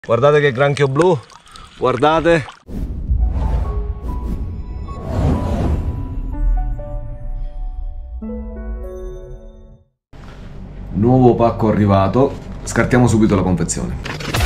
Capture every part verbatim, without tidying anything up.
Guardate che granchio blu, guardate. Nuovo pacco arrivato, scartiamo subito la confezione.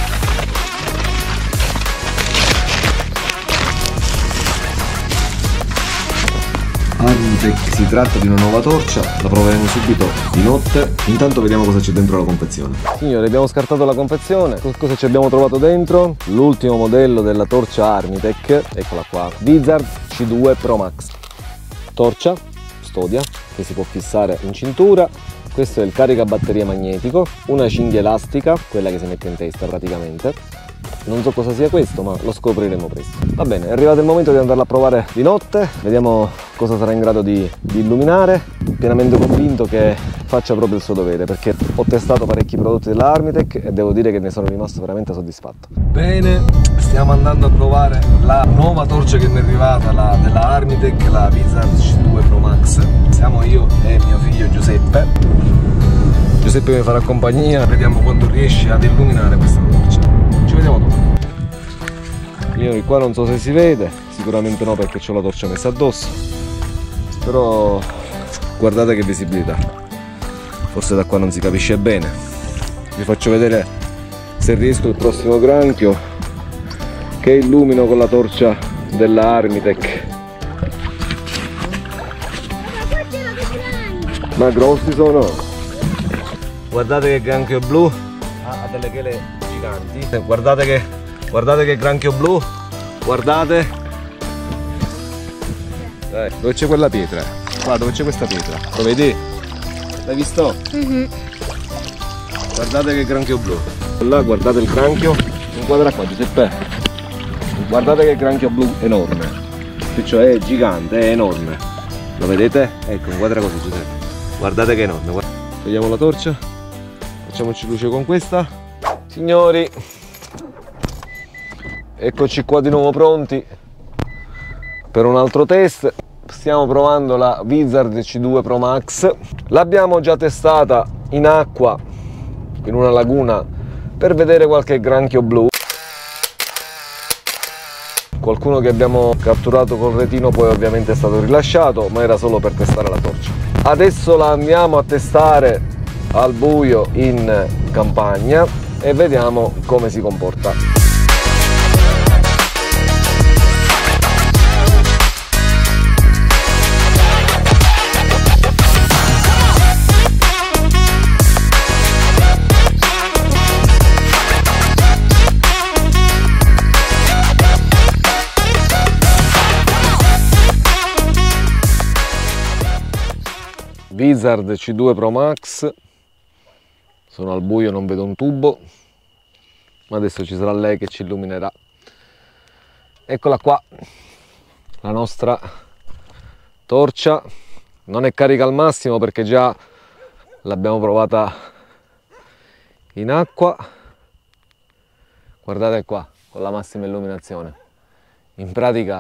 Armitech, si tratta di una nuova torcia, la proveremo subito di notte, intanto vediamo cosa c'è dentro la confezione. Signori, abbiamo scartato la confezione, cosa ci abbiamo trovato dentro? L'ultimo modello della torcia Armitech, eccola qua, Wizard C due Pro Max. Torcia, stodia, che si può fissare in cintura. Questo è il caricabatteria magnetico, una cinghia elastica, quella che si mette in testa praticamente. Non so cosa sia questo, ma lo scopriremo presto. Va bene, è arrivato il momento di andarla a provare di notte, vediamo cosa sarà in grado di, di illuminare. Pienamente convinto che faccia proprio il suo dovere, perché ho testato parecchi prodotti della Armitech e devo dire che ne sono rimasto veramente soddisfatto. Bene, stiamo andando a provare la nuova torcia che mi è arrivata, la, della Armitech, la Wizard C due Pro Max. Siamo io e mio figlio Giuseppe. Giuseppe mi farà compagnia, vediamo quanto riesce ad illuminare questa torcia. Ci vediamo dopo. Io qua non so se si vede, sicuramente no perché ho la torcia messa addosso, però guardate che visibilità, forse da qua non si capisce bene. Vi faccio vedere se riesco il prossimo granchio che illumino con la torcia della Armitech. Ma grossi sono! Guardate che granchio blu, ha delle chele giganti. Guardate che, guardate che granchio blu, guardate. Dai, dove c'è quella pietra? Qua dove c'è questa pietra? Lo vedi? L'hai visto? Mm-hmm. Guardate che granchio blu. Là guardate il granchio. Inquadra qua Giuseppe. Guardate che granchio blu enorme. Cioè è gigante, è enorme. Lo vedete? Ecco, inquadra così Giuseppe. Guardate che enorme. Togliamo la torcia. Facciamoci luce con questa. Signori, eccoci qua di nuovo pronti per un altro test. Stiamo provando la Wizard C due Pro Max. L'abbiamo già testata in acqua in una laguna per vedere qualche granchio blu. Qualcuno che abbiamo catturato col retino poi ovviamente è stato rilasciato, ma era solo per testare la torcia. Adesso la andiamo a testare al buio in campagna e vediamo come si comporta. Wizard C due Pro Max, sono al buio, non vedo un tubo, ma adesso ci sarà lei che ci illuminerà. Eccola qua, la nostra torcia. Non è carica al massimo perché già l'abbiamo provata in acqua. Guardate qua, con la massima illuminazione. In pratica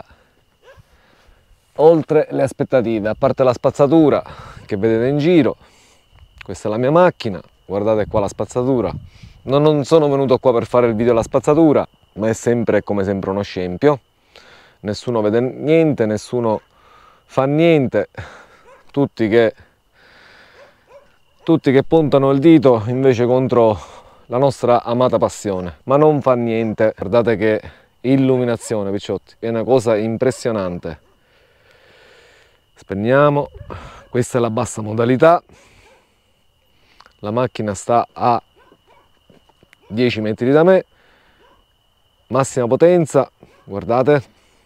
oltre le aspettative, a parte la spazzatura che vedete in giro. Questa è la mia macchina, guardate qua la spazzatura. Non, non sono venuto qua per fare il video della spazzatura, ma è sempre come sempre uno scempio. Nessuno vede niente, nessuno fa niente, tutti che, tutti che puntano il dito invece contro la nostra amata passione, ma non fa niente. Guardate che illuminazione, picciotti, è una cosa impressionante. Spegniamo, questa è la bassa modalità, la macchina sta a dieci metri da me, massima potenza, guardate,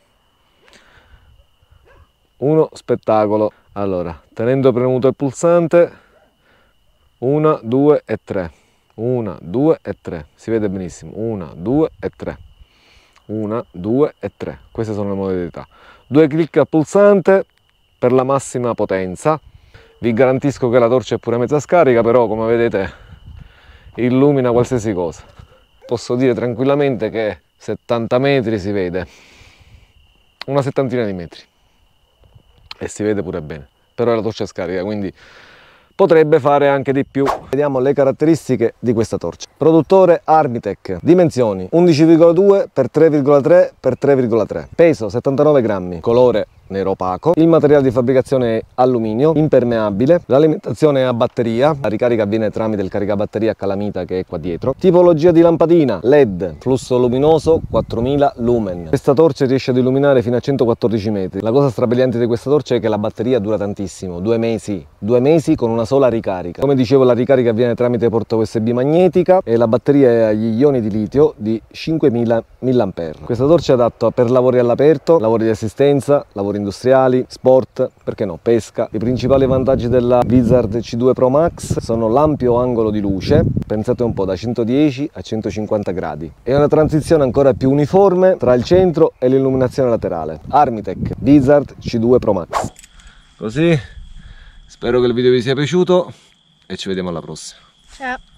uno spettacolo. Allora, tenendo premuto il pulsante, uno, due e tre, uno, due e tre, si vede benissimo, uno, due e tre, uno, due e tre, queste sono le modalità. Due clic al pulsante per la massima potenza. Vi garantisco che la torcia è pure mezza scarica, però come vedete illumina qualsiasi cosa. Posso dire tranquillamente che settanta metri si vede, una settantina di metri, e si vede pure bene, però è la torcia scarica, quindi potrebbe fare anche di più. Vediamo le caratteristiche di questa torcia. Produttore Armitec, dimensioni undici virgola due per tre virgola tre per tre virgola tre, peso settantanove grammi, colore nero opaco, il materiale di fabbricazione è alluminio, impermeabile, l'alimentazione è a batteria, la ricarica avviene tramite il caricabatteria a calamita che è qua dietro, tipologia di lampadina L E D, flusso luminoso quattromila lumen. Questa torcia riesce ad illuminare fino a centoquattordici metri. La cosa strabiliante di questa torcia è che la batteria dura tantissimo, due mesi, due mesi con una sola ricarica. Come dicevo, la ricarica avviene tramite porta U S B magnetica e la batteria è agli ioni di litio di cinquemila milliampere. Questa torcia è adatta per lavori all'aperto, lavori di assistenza, lavori industriali, sport, perché no, pesca. I principali vantaggi della Wizard C due Pro Max sono l'ampio angolo di luce, pensate un po', da centodieci a centocinquanta gradi, e una transizione ancora più uniforme tra il centro e l'illuminazione laterale. Armitec Wizard C due Pro Max. Così, spero che il video vi sia piaciuto e ci vediamo alla prossima. Ciao.